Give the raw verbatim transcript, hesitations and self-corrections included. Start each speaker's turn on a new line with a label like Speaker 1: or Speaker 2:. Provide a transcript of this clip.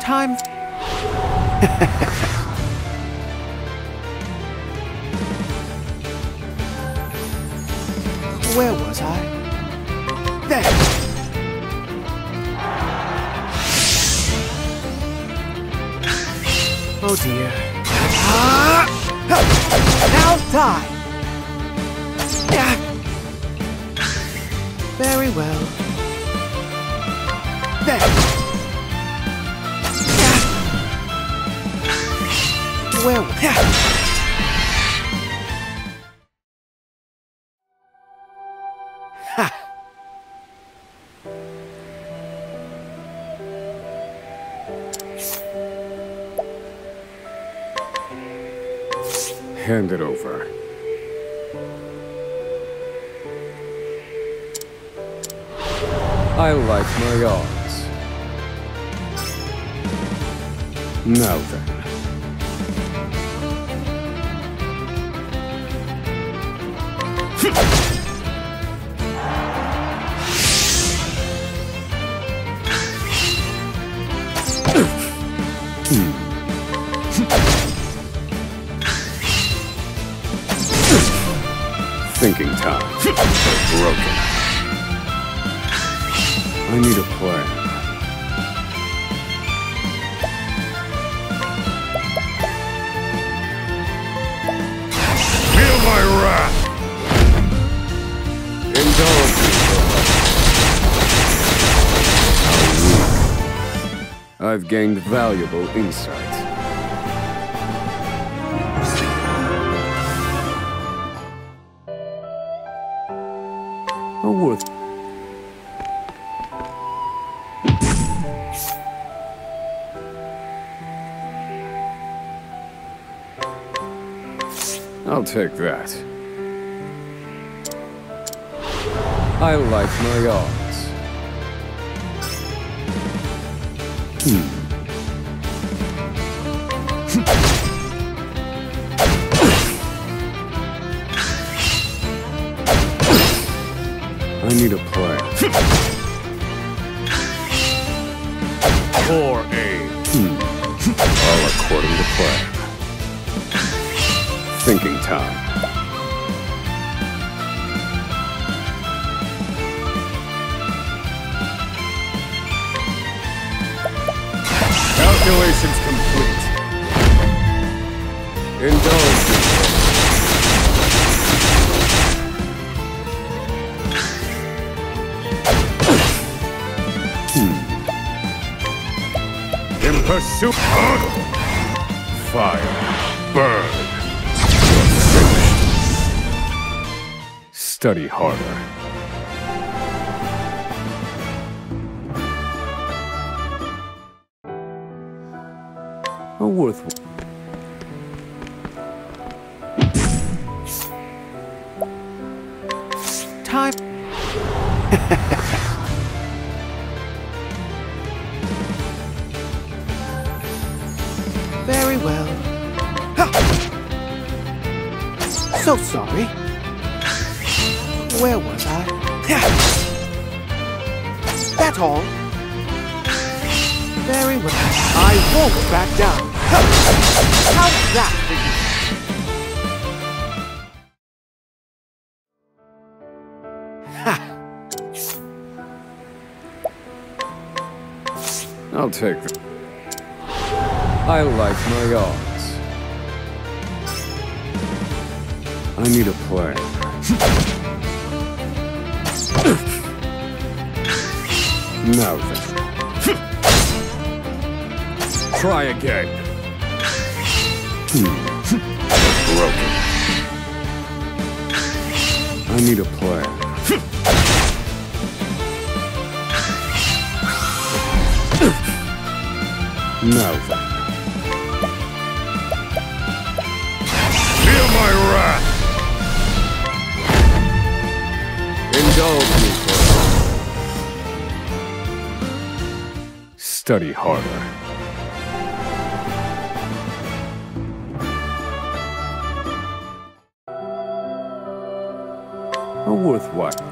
Speaker 1: Time. Where was I? There! Oh dear. Ah! Now die! Ah! Very well. There! Ah! Where was I? Ha!
Speaker 2: Hand it over. I like my odds. Now then. Thinking time. Broken. I need a plan. Feel my wrath! Indulge me for a moment. I've gained valuable insight. A worth. I'll take that. I like my odds. Hmm. I need a plan. Or a... Hmm. All according to plan. Thinking time. Calculations complete. Indulge me. In pursuit. Fire. Burn. Study harder. A worthwhile.
Speaker 1: Time. Very well. So sorry. Where was I? That's all. Very well. I won't back down. How's that for you?
Speaker 2: I'll take them. I like my odds. I need a plan. Now then. Try again. Hmm. Broken. I need a plan. Now then. Feel my wrath! Indulge me for a moment. Study harder. A worthwhile.